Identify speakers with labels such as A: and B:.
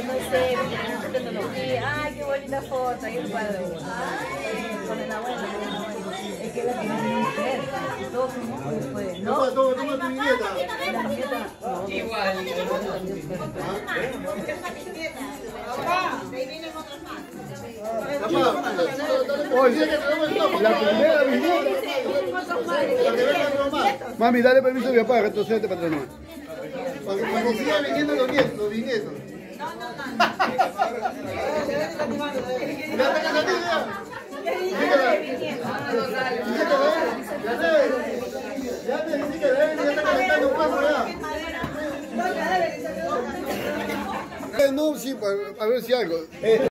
A: no sé, mucha tecnología. Ay, qué bonita foto, ahí el cuadro. Con el abuelo, es que la que no tiene mujer. Todos somos después, ¿no?
B: Toma tu nieta.
C: Igual.
B: La primera bisnieta. Mami, dale permiso a mi papá, retrocede para atrás nomás. Para que sigan viniendo los bisnietos. No, sí, a ver si algo.